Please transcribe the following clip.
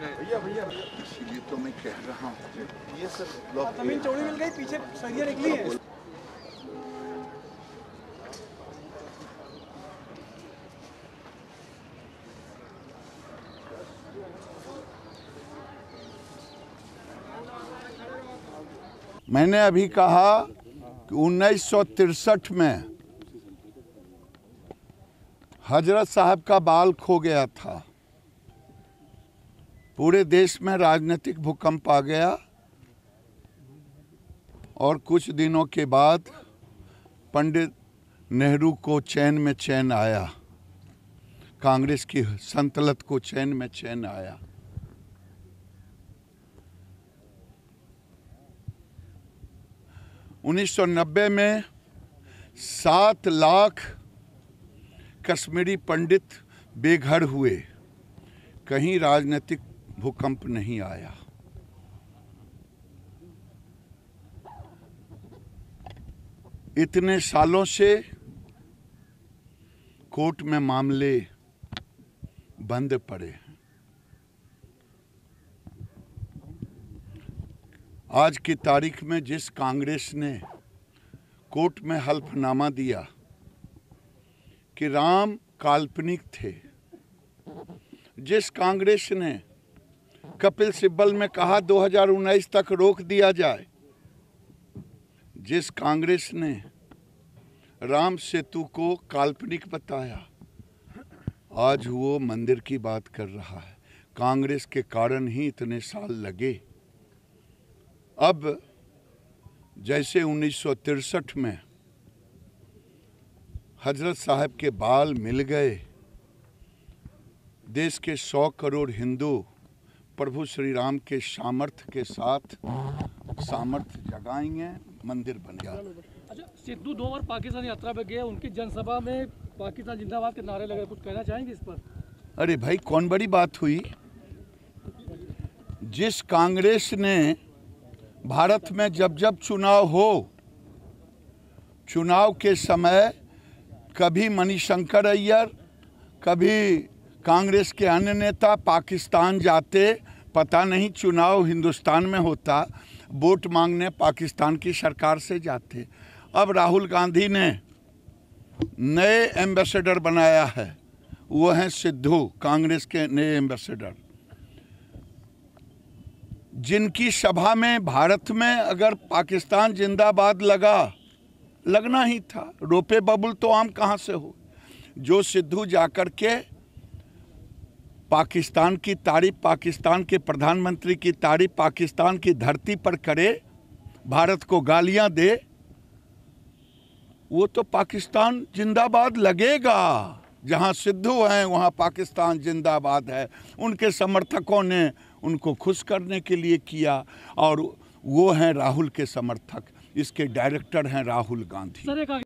इसीलिए तो मैं कह रहा हूँ ये सब जमीन चौड़ी मिल गई, पीछे सरिया निकली है। मैंने अभी कहा कि 1963 में हजरत साहब का बाल खो गया था। पूरे देश में राजनीतिक भूकंप आ गया और कुछ दिनों के बाद पंडित नेहरू को चैन में चैन आया, कांग्रेस की संतलत को चैन में चैन आया। उन्नीस 1990 में 7 लाख कश्मीरी पंडित बेघर हुए, कहीं राजनीतिक भूकंप नहीं आया। इतने सालों से कोर्ट में मामले बंद पड़े हैं। आज की तारीख में जिस कांग्रेस ने कोर्ट में हल्फनामा दिया कि राम काल्पनिक थे, जिस कांग्रेस ने कपिल सिब्बल में कहा 2019 तक रोक दिया जाए, जिस कांग्रेस ने राम सेतु को काल्पनिक बताया, आज वो मंदिर की बात कर रहा है। कांग्रेस के कारण ही इतने साल लगे। अब जैसे 1963 में हजरत साहब के बाल मिल गए, देश के 100 करोड़ हिंदू प्रभु श्री राम के सामर्थ्य के साथ सामर्थ्य जगाएंगे, मंदिर बन गया। अच्छा, सिद्धू 2 बार पाकिस्तान यात्रा पे गए, उनकी जनसभा में पाकिस्तान जिंदाबाद के नारे लगे, कुछ कहना चाहेंगे इस पर? अरे भाई, कौन बड़ी बात हुई? जिस कांग्रेस ने भारत में जब जब चुनाव हो, चुनाव के समय कभी मणिशंकर अय्यर, कभी कांग्रेस के अन्य नेता पाकिस्तान जाते, पता नहीं चुनाव हिंदुस्तान में होता, वोट मांगने पाकिस्तान की सरकार से जाते। अब राहुल गांधी ने नए एम्बेसडर बनाया है, वो हैं सिद्धू, कांग्रेस के नए एम्बेसडर, जिनकी सभा में भारत में अगर पाकिस्तान जिंदाबाद लगना ही था, रोपे बबुल तो आम कहाँ से हो। जो सिद्धू जाकर के पाकिस्तान की तारीफ, पाकिस्तान के प्रधानमंत्री की तारीफ पाकिस्तान की धरती पर करे, भारत को गालियां दे, वो तो पाकिस्तान जिंदाबाद लगेगा। जहां सिद्धू हैं वहां पाकिस्तान जिंदाबाद है। उनके समर्थकों ने उनको खुश करने के लिए किया, और वो हैं राहुल के समर्थक, इसके डायरेक्टर हैं राहुल गांधी।